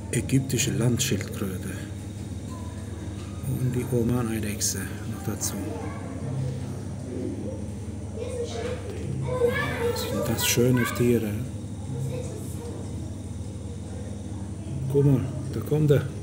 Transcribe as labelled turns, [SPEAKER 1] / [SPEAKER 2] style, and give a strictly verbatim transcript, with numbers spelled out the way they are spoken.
[SPEAKER 1] ägyptische Landschildkröte und die Oman-Eidechse noch dazu. Sind das schöne Tiere? Guck mal, da kommt er.